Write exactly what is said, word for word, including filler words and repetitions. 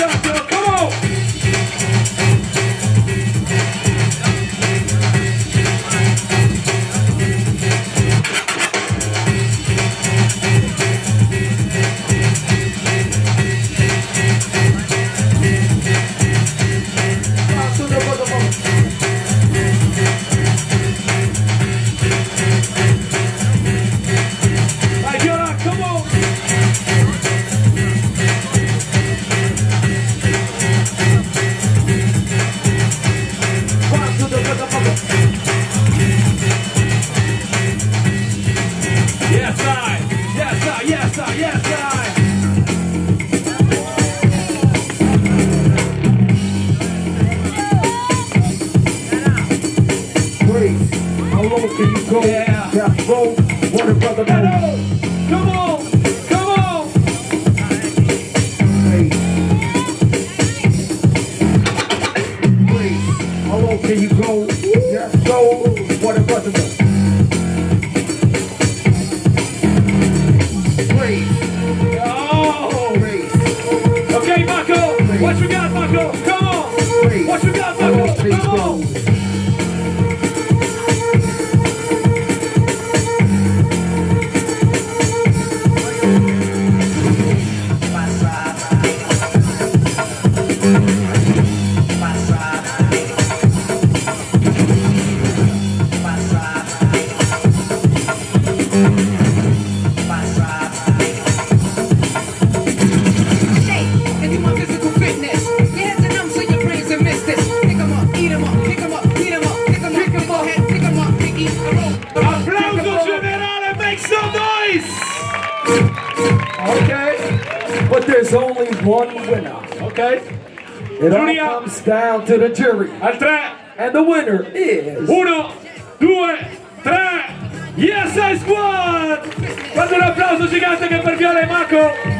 spazio, come on! Vai Viola, come on! Yessay, Yessay, Yessay, Yessay. Please, how low can you go? Yeah. That's low. What a brother knows. Come on, come on. Hey. Please, how low can you go? That's low. What a brother knows. Oh. Please. Okay, Mako. What you got, Mako? Come on. Please. What you got, How low Mako? can you Come on. go? Applauso generale, make some noise! Okay, but there's only one winner. Ok? It all Giulia. comes down to the jury. Al tre, And the winner is... uno, due, tre, Yessay Squad! Fate un applauso gigante che per Viola Mako!